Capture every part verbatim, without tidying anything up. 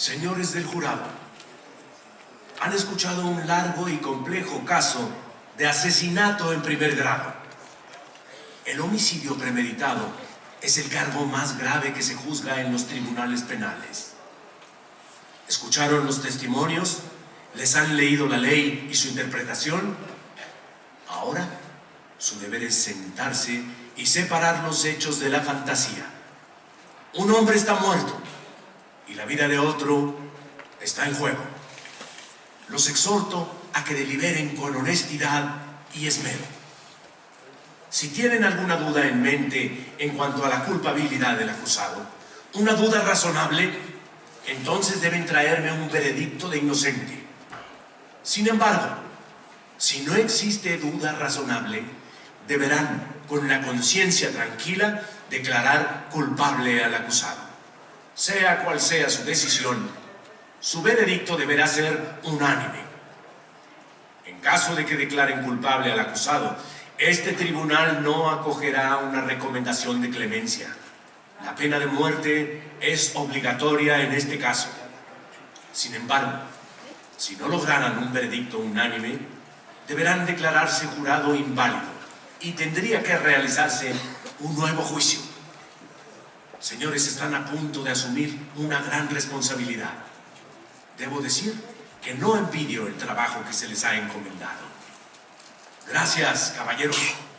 Señores del jurado, han escuchado un largo y complejo caso de asesinato en primer grado. El homicidio premeditado es el cargo más grave que se juzga en los tribunales penales. ¿Escucharon los testimonios? ¿Les han leído la ley y su interpretación? Ahora, su deber es sentarse y separar los hechos de la fantasía. Un hombre está muerto y la vida de otro está en juego. Los exhorto a que deliberen con honestidad y esmero. Si tienen alguna duda en mente en cuanto a la culpabilidad del acusado, una duda razonable, entonces deben traerme un veredicto de inocente. Sin embargo, si no existe duda razonable, deberán, con la conciencia tranquila, declarar culpable al acusado. Sea cual sea su decisión, su veredicto deberá ser unánime. En caso de que declaren culpable al acusado, este tribunal no acogerá una recomendación de clemencia. La pena de muerte es obligatoria en este caso. Sin embargo, si no lograran un veredicto unánime, deberán declararse jurado inválido y tendría que realizarse un nuevo juicio. Señores, están a punto de asumir una gran responsabilidad. Debo decir que no envidio el trabajo que se les ha encomendado. Gracias, caballeros.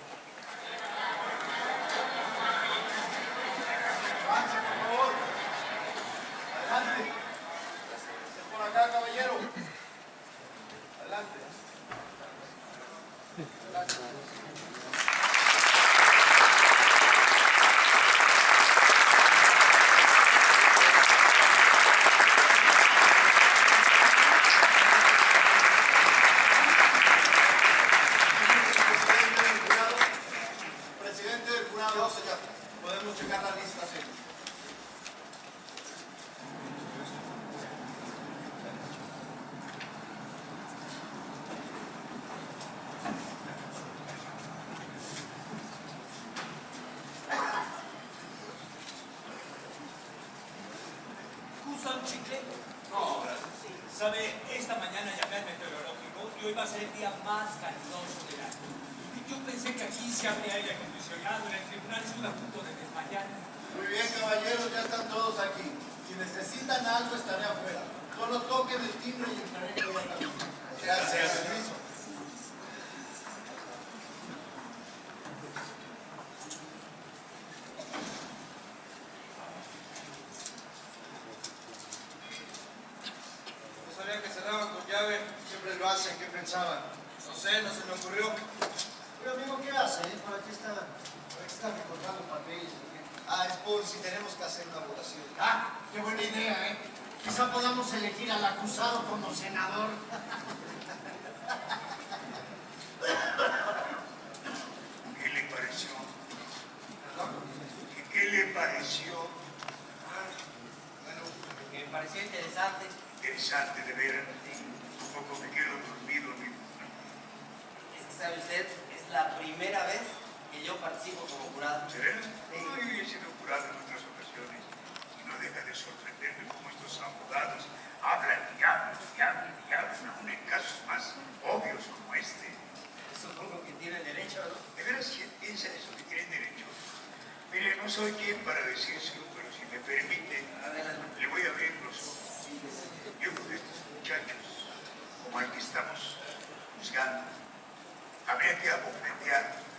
Adelante. Por acá, caballero. Adelante. Adelante. Podemos checar la lista, señor. ¿Usan chicle? No, gracias. Sabe, esta mañana llamé al meteorológico y hoy va a ser el día más caluroso del año. Yo pensé que aquí se abre aire acondicionado, en el tribunal estuve a punto de desmayar. Muy bien, caballeros, ya están todos aquí. Si necesitan algo, estaré afuera. Solo toquen el timbre y entraré inmediatamente. Gracias. Permiso. No sabía que cerraban con llave. Siempre lo hacen. ¿Qué pensaban? No sé, no se me ocurrió. Pero amigo, ¿qué hace? Eh? Por aquí está, por aquí está recortando papeles. Ah, es por si tenemos que hacer una votación. Ah, qué buena idea, ¿eh? Quizá podamos elegir al acusado como senador. ¿Qué le pareció? ¿Qué, qué le pareció? Bueno, me pareció interesante. Interesante, de ver. Un poco me quedo dormido. Es que, ¿sabe usted? Es la primera vez que yo participo como jurado. ¿Será? Sí. No, yo he sido jurado en otras ocasiones y no deja de sorprenderme cómo estos abogados hablan y hablan y hablan y hablan, aún en casos más obvios como este. Supongo que tienen derecho, ¿no? ¿De veras quién piensa eso que tienen derecho? Mire, no soy quien para decírselo, pero si me permite, Adelante. le voy a abrir los ojos. Yo creo que estos muchachos, como al que estamos juzgando, habría que abofetear